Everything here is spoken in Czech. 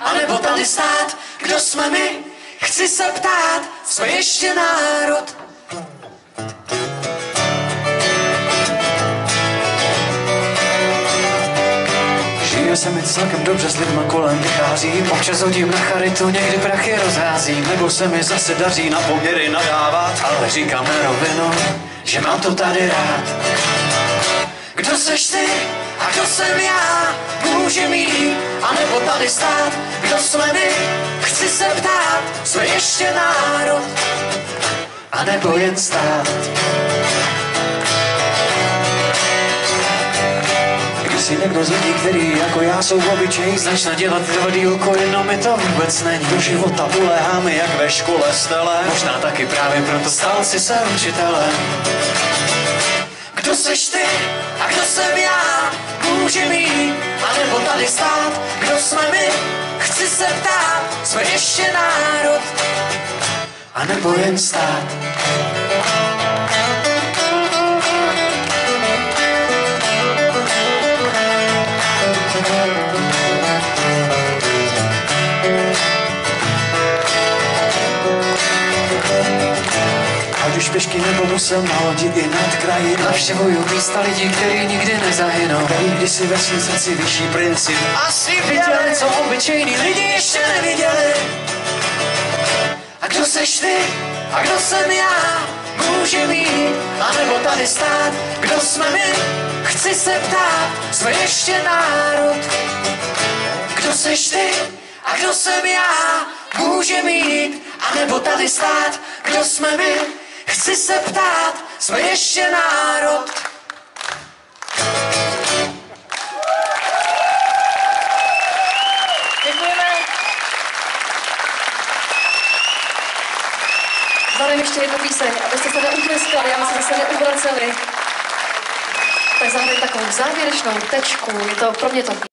anebo tady stát, kdo jsme my, chci se ptát, jsme ještě národ. Žije se mi celkem dobře, s lidma kolem vycházím, občas hodím na charitu, někdy prachy rozházím, nebo se mi zase daří na poměry nadávat, ale říkám na rovinu, že mám to tady rád. Kdo seš ty a kdo jsem já, může mít, anebo tady stát, kdo jsme my, chci se ptát, jsme ještě národ, anebo jen stát. Si někdo z lidí, který jako já jsou obyčej, začne dělat divadýlko, jenom mi to vůbec není. Do života uléháme jak ve škole stele, možná taky právě proto stal si se učitelem. Kdo seš ty a kdo jsem já, může mít, anebo tady stát, kdo jsme my, chci se ptát, jsme ještě národ, anebo jen stát. Ať už pěšky nebo busem na lodi i nad kraji, navštěvuju místa lidí, který nikdy nezahynou, který kdysi ve svým srdci vyšší princip asi viděli, co obyčejní lidi ještě neviděli. A kdo seš ty a kdo jsem já, může mít, anebo tady stát, kdo jsme my, chci se ptát, jsme ještě národ. Kdo seš ty a kdo jsem já, může mít, anebo tady stát, kdo jsme my, chci se ptát, jsme ještě národ. Děkujeme. Zahrajeme ještě jednu píseň, abyste se neutleskali, aby se zase neuvraceli. Tak zahrajeme takovou závěrečnou tečku, je to pro mě to